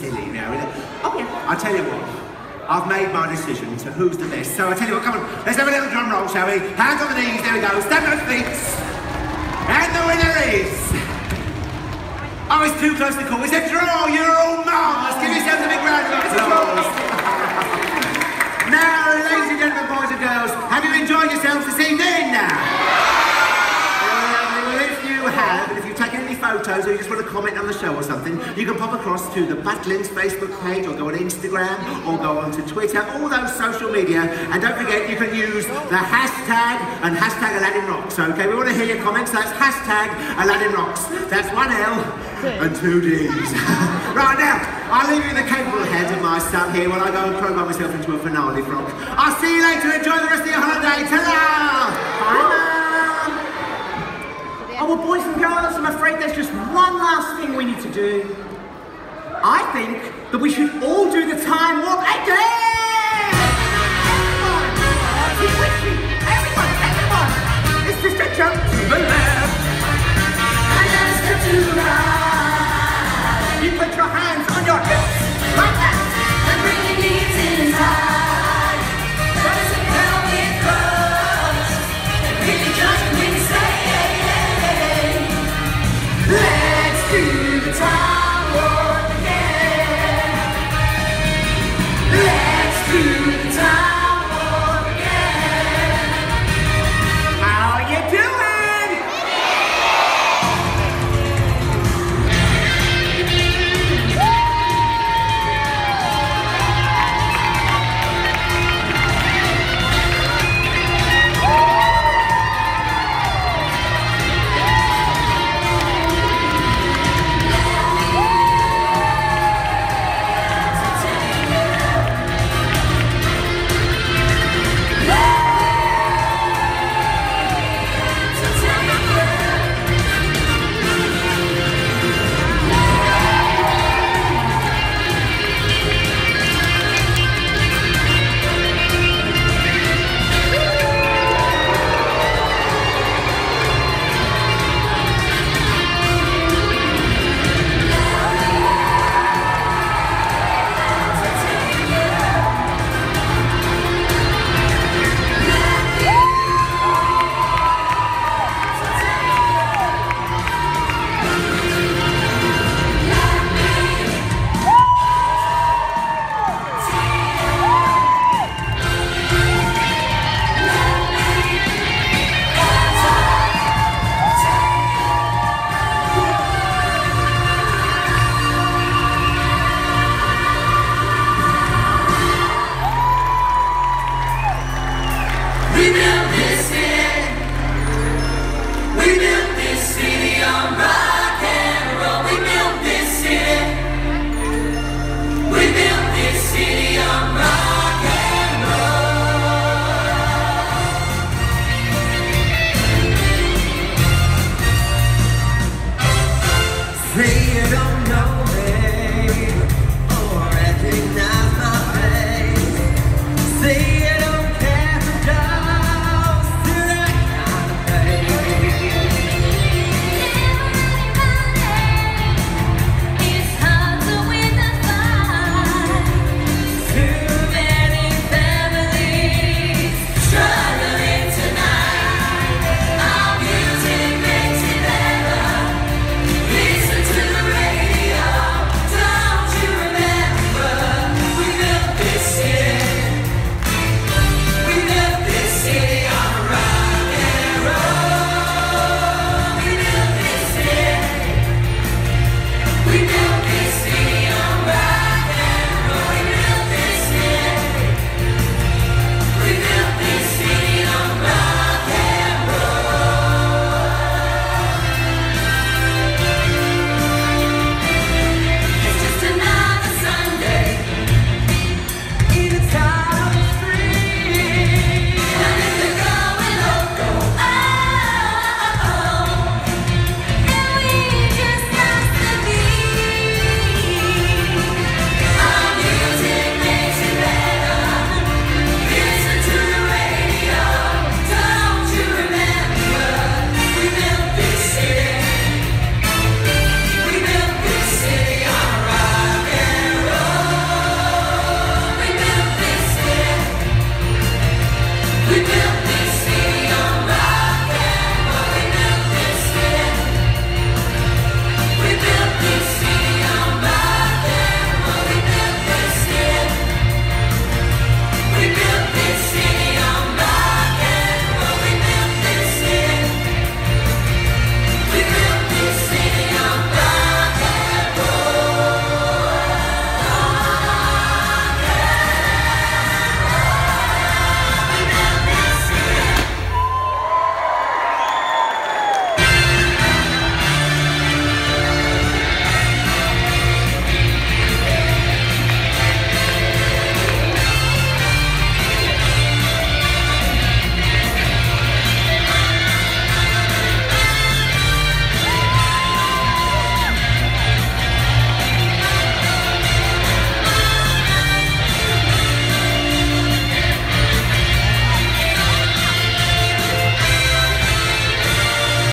silly now, isn't it? Oh yeah. I'll tell you what. I've made my decision to who's the best. So I tell you what, come on, let's have a little drum roll, shall we? Hands on the knees, there we go. Stand on those feet. And the winner is... Oh, it's too close to call. It's a draw. You're all marvellous. Give yourselves a big round of applause. Now, ladies and gentlemen, boys and girls, have you enjoyed yourselves this evening now? Well, if you have, and if you've taken any photos or you just want to comment on the show or something, you can pop across to the Butlins Facebook page or go on Instagram or go on to Twitter, all those social media. And don't forget, you can use the hashtag and hashtag Aladdin Rocks, okay? We want to hear your comments. That's hashtag Aladdin Rocks. That's 1 L and 2 Ds. Right now, I'll leave you in the capable hands of my son here while I go and program myself into a finale frog. I'll see you later. Enjoy the rest of your holiday. Ta-da! Bye. Oh, well, boys and girls, I'm afraid there's just one last thing we need to do. I think that we should all do the time warp again! Everyone! It's just a jump to the left. And then a step to the right. You put your hands on your hips, like that. And bring your knees in high. There's a pelvic thrust. And really just when you say, let's do the time warp again. Let's do the time warp again. How are you doing? Say you don't know